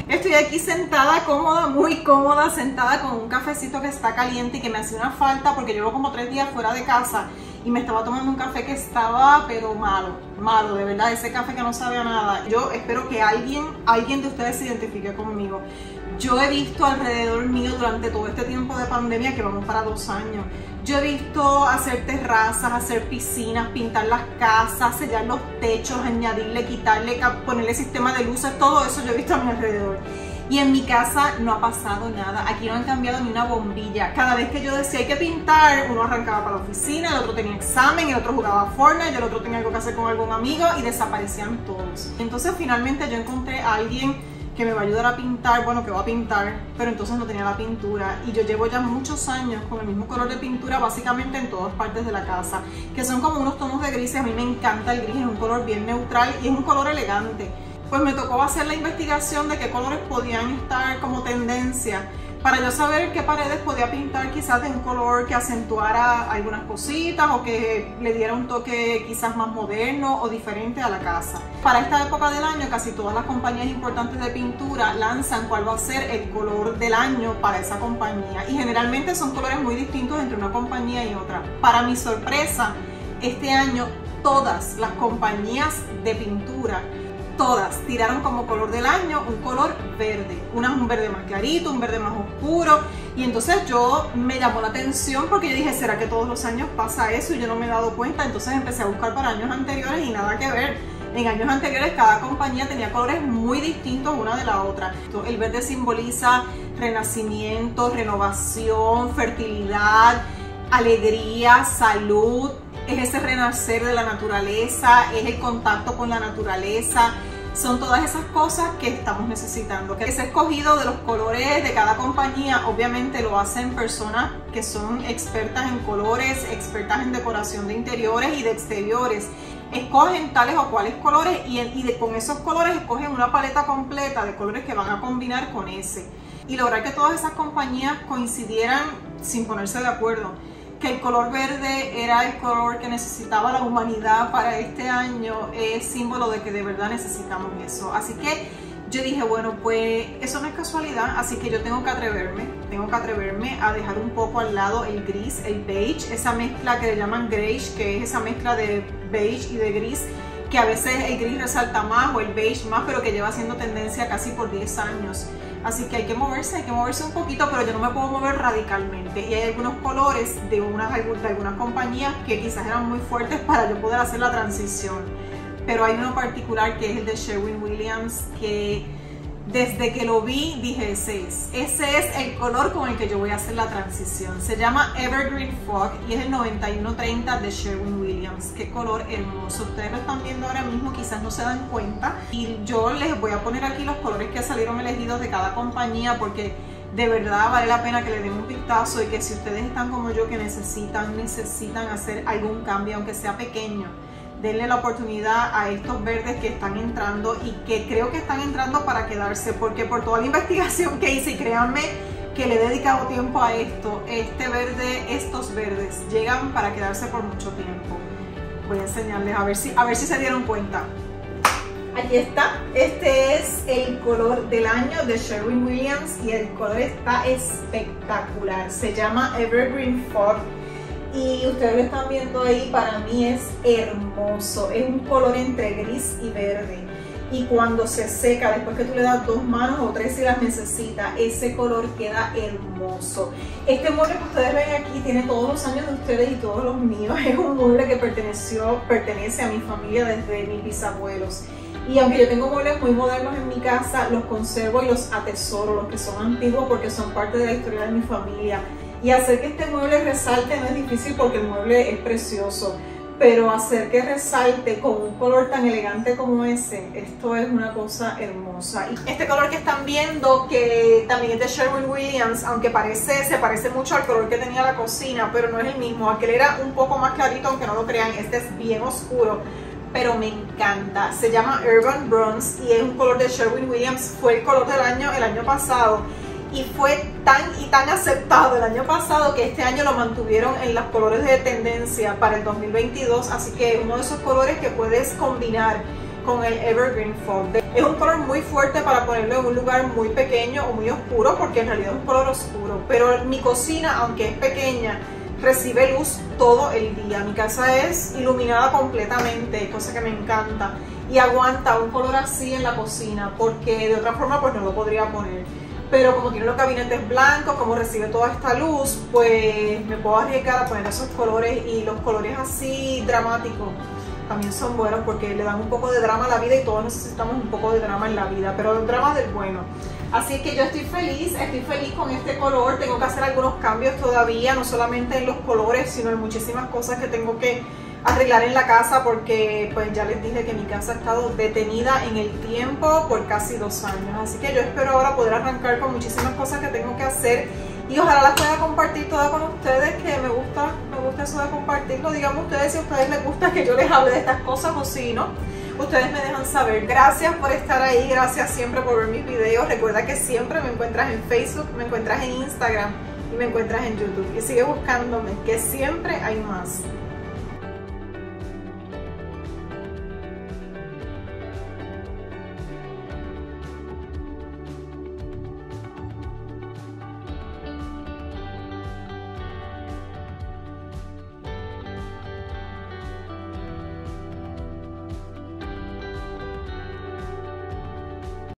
Estoy aquí sentada cómoda, muy cómoda, sentada con un cafecito que está caliente y que me hacía una falta porque llevo como 3 días fuera de casa y me estaba tomando un café que estaba pero malo, de verdad, ese café que no sabe a nada. Yo espero que alguien de ustedes se identifique conmigo. Yo he visto alrededor mío durante todo este tiempo de pandemia, que vamos para 2 años, yo he visto hacer terrazas, hacer piscinas, pintar las casas, sellar los techos, añadirle, quitarle, ponerle sistema de luces, todo eso yo he visto a mi alrededor. Y en mi casa no ha pasado nada, aquí no han cambiado ni una bombilla. Cada vez que yo decía hay que pintar, uno arrancaba para la oficina, el otro tenía examen, el otro jugaba Fortnite, el otro tenía algo que hacer con algún amigo y desaparecían todos. Entonces finalmente yo encontré a alguien que me va a ayudar a pintar, bueno, que va a pintar, pero entonces no tenía la pintura y yo llevo ya muchos años con el mismo color de pintura básicamente en todas partes de la casa, que son como unos tonos de grises. A mí me encanta el gris, es un color bien neutral y es un color elegante. Pues me tocó hacer la investigación de qué colores podían estar como tendencia para yo saber qué paredes podía pintar quizás de un color que acentuara algunas cositas o que le diera un toque quizás más moderno o diferente a la casa. Para esta época del año casi todas las compañías importantes de pintura lanzan cuál va a ser el color del año para esa compañía y generalmente son colores muy distintos entre una compañía y otra. Para mi sorpresa, este año todas las compañías de pintura todas tiraron como color del año un color verde, un verde más clarito, un verde más oscuro, y entonces yo me llamó la atención porque yo dije, ¿será que todos los años pasa eso? Y yo no me he dado cuenta. Entonces empecé a buscar para años anteriores y nada que ver. En años anteriores cada compañía tenía colores muy distintos una de la otra. El verde simboliza renacimiento, renovación, fertilidad, alegría, salud. Es ese renacer de la naturaleza, es el contacto con la naturaleza. Son todas esas cosas que estamos necesitando. Que ese escogido de los colores de cada compañía obviamente lo hacen personas que son expertas en colores, expertas en decoración de interiores y de exteriores. Escogen tales o cuales colores y con esos colores escogen una paleta completa de colores que van a combinar con ese. Y lograr que todas esas compañías coincidieran sin ponerse de acuerdo. Que el color verde era el color que necesitaba la humanidad para este año es símbolo de que de verdad necesitamos eso. Así que yo dije, bueno, pues eso no es casualidad, así que yo tengo que atreverme a dejar un poco al lado el gris, el beige, esa mezcla que le llaman greige, que es esa mezcla de beige y de gris, que a veces el gris resalta más o el beige más, pero que lleva siendo tendencia casi por 10 años. Así que hay que moverse un poquito, pero yo no me puedo mover radicalmente. Y hay algunos colores de algunas compañías que quizás eran muy fuertes para yo poder hacer la transición. Pero hay uno particular que es el de Sherwin-Williams, que desde que lo vi dije, ese es el color con el que yo voy a hacer la transición. Se llama Evergreen Fog y es el 9130 de Sherwin-Williams. Qué color hermoso. Ustedes lo están viendo ahora mismo, quizás no se dan cuenta. Y yo les voy a poner aquí los colores que salieron elegidos de cada compañía porque de verdad vale la pena que le den un vistazo y que si ustedes están como yo que necesitan hacer algún cambio, aunque sea pequeño, denle la oportunidad a estos verdes que están entrando y que creo que están entrando para quedarse, porque por toda la investigación que hice, y créanme que le he dedicado tiempo a esto, estos verdes llegan para quedarse por mucho tiempo. Voy a enseñarles a ver si se dieron cuenta. Aquí está, este es el color del año de Sherwin-Williams y el color está espectacular, se llama Evergreen Fog. Y ustedes lo están viendo ahí, para mí es hermoso, es un color entre gris y verde y cuando se seca, después que tú le das 2 manos o 3 si las necesitas, ese color queda hermoso. Este mueble que ustedes ven aquí tiene todos los años de ustedes y todos los míos, es un mueble que pertenece a mi familia desde mis bisabuelos. Y aunque yo tengo muebles muy modernos en mi casa, los conservo y los atesoro, los que son antiguos porque son parte de la historia de mi familia. Y hacer que este mueble resalte no es difícil porque el mueble es precioso, pero hacer que resalte con un color tan elegante como ese, esto es una cosa hermosa. Y este color que están viendo, que también es de Sherwin-Williams, aunque se parece mucho al color que tenía la cocina, pero no es el mismo. Aquel era un poco más clarito, aunque no lo crean, este es bien oscuro, pero me encanta. Se llama Urban Bronze y es un color de Sherwin-Williams, fue el color del año el año pasado. Y fue tan aceptado el año pasado que este año lo mantuvieron en los colores de tendencia para el 2022, así que es uno de esos colores que puedes combinar con el Evergreen Fog. Es un color muy fuerte para ponerlo en un lugar muy pequeño o muy oscuro, porque en realidad es un color oscuro. Pero mi cocina, aunque es pequeña, recibe luz todo el día. Mi casa es iluminada completamente, cosa que me encanta. Y aguanta un color así en la cocina, porque de otra forma pues no lo podría poner. Pero como tiene los gabinetes blancos, como recibe toda esta luz, pues me puedo arriesgar a poner esos colores. Y los colores así dramáticos también son buenos porque le dan un poco de drama a la vida, y todos necesitamos un poco de drama en la vida, pero el drama del bueno. Así que yo estoy feliz con este color. Tengo que hacer algunos cambios todavía, no solamente en los colores, sino en muchísimas cosas que tengo que arreglar en la casa, porque pues ya les dije que mi casa ha estado detenida en el tiempo por casi 2 años. Así que yo espero ahora poder arrancar con muchísimas cosas que tengo que hacer, y ojalá las pueda compartir todas con ustedes, que me gusta eso de compartirlo. Díganme ustedes si a ustedes les gusta que yo les hable de estas cosas, o si no, ustedes me dejan saber. Gracias por estar ahí, gracias siempre por ver mis videos. Recuerda que siempre me encuentras en Facebook, me encuentras en Instagram y me encuentras en YouTube. Y sigue buscándome, que siempre hay más.